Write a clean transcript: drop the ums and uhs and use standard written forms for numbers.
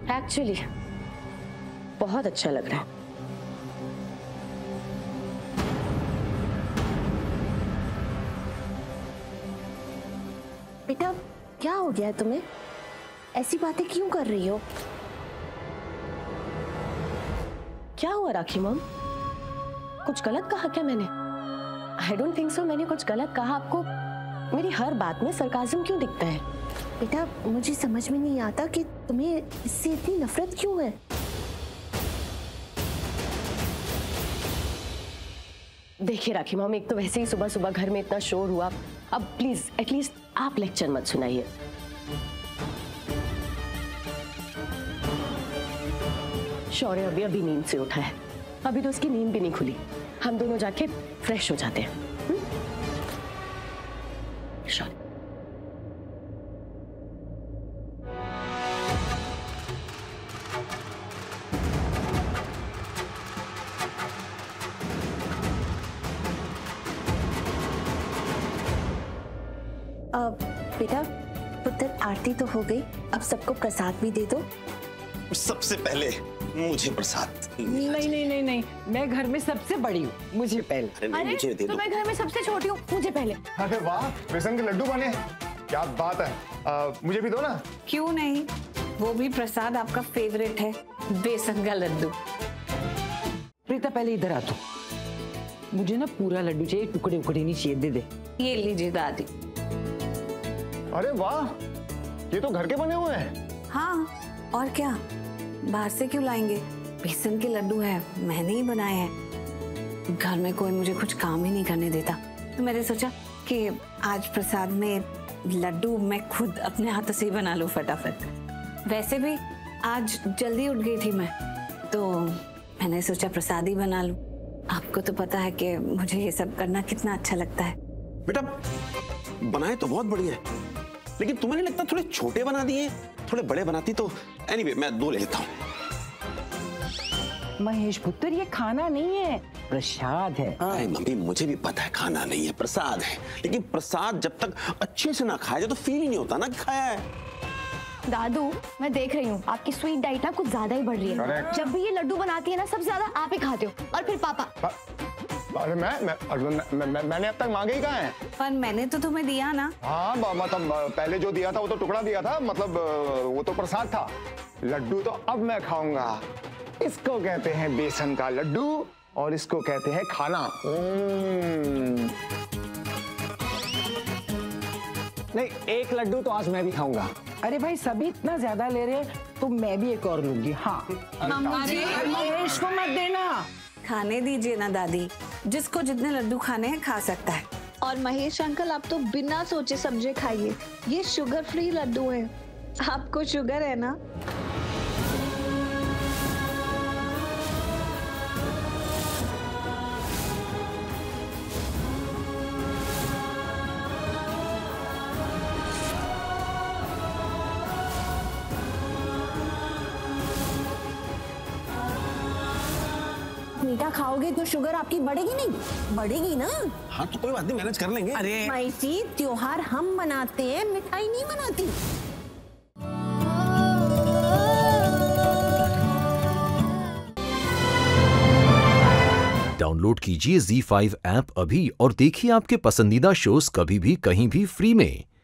Actually बहुत अच्छा लग रहा है। बेटा क्या हो गया है तुम्हें? ऐसी बातें क्यों कर रही हो? क्या हुआ राखी मॉम? कुछ गलत कहा क्या मैंने? I don't think so. मैंने कुछ गलत कहा? आपको मेरी हर बात में सरकाज़म क्यों दिखता है? बेटा मुझे समझ में नहीं आता कि तुम्हें इससे इतनी नफरत क्यों है। देखिए राखी मॉम, एक तो वैसे ही सुबह सुबह घर में इतना शोर हुआ, अब प्लीज एटलीस्ट आप लेक्चर मत सुनाइए। शौर्य अभी अभी नींद से उठा है, अभी तो उसकी नींद भी नहीं खुली। हम दोनों जाके फ्रेश हो जाते हैं। शौर्य बेटा पुत्र आरती तो हो गई, अब सबको प्रसाद भी दे दो। सबसे पहले मुझे प्रसाद। नहीं नहीं नहीं नहीं, मैं घर में सबसे बड़ी हूँ, मुझे पहले। अरे नहीं, मुझे दे दो। तो मैं घर में सबसे छोटी हूँ, मुझे पहले। अरे वाह, बेसन के लड्डू बने, क्या बात है। मुझे भी दो ना। क्यों नहीं, वो भी प्रसाद आपका फेवरेट है, बेसन का लड्डू। प्रीता पहले इधर आ तू, मुझे ना पूरा लड्डू चाहिए, टुकड़े उकड़े नहीं चाहिए। दे दे। ये लीजिए दादी। अरे वाह, ये तो घर के बने हुए हैं। हाँ और क्या, बाहर से क्यों लाएंगे? बेसन के लड्डू है, मैंने ही बनाए हैं। घर में कोई मुझे कुछ काम ही नहीं करने देता, तो मैंने सोचा कि आज प्रसाद में लड्डू मैं खुद अपने हाथों से ही बना लूं फटाफट। वैसे भी आज जल्दी उठ गई थी मैं, तो मैंने सोचा प्रसाद ही बना लूं। आपको तो पता है कि मुझे ये सब करना कितना अच्छा लगता है। बेटा बनाए तो बहुत बढ़िया है, लेकिन तुम्हें नहीं लगता थोड़े छोटे बना दिए? थोड़े बड़े बनाती तो। एनीवे मैं 2 ले लेता हूँ। महेश पुत्र, ये खाना नहीं है, प्रसाद है। अरे मम्मी, मुझे भी पता है खाना नहीं है, प्रसाद है, लेकिन प्रसाद जब तक अच्छे से ना खाया जाए तो फील ही नहीं होता ना कि खाया है। दादू मैं देख रही हूँ आपकी स्वीट डाइट ना कुछ ज्यादा ही बढ़ रही है। जब भी ये लड्डू बनाती है ना, सबसे ज्यादा आप ही खाते हो, और फिर पापा। अरे मैंने अब तक मांगे ही कहाँ हैं? पर मैंने तो तुम्हें दिया ना। हाँ मतलब पहले जो दिया था वो तो टुकड़ा दिया था, मतलब वो तो प्रसाद था। लड्डू तो अब मैं खाऊंगा। इसको कहते हैं बेसन का लड्डू और इसको कहते हैं खाना। नहीं, एक लड्डू तो आज मैं भी खाऊंगा। अरे भाई सभी इतना ज्यादा ले रहे हैं तो मैं भी एक और लूंगी। हाँ महेश को मत देना। खाने दीजिए ना दादी, जिसको जितने लड्डू खाने हैं खा सकता है। और महेश अंकल, आप तो बिना सोचे समझे खाइए, ये शुगर फ्री लड्डू है। आपको शुगर है ना? मीठा खाओगे तो शुगर आपकी बढ़ेगी नहीं? बढ़ेगी ना। हाँ तो कोई बात नहीं, मैनेज कर लेंगे। अरे माइसी, त्योहार हम मनाते हैं, मिठाई नहीं मनाती। डाउनलोड कीजिए ZEE5 ऐप अभी और देखिए आपके पसंदीदा शोज कभी भी कहीं भी फ्री में।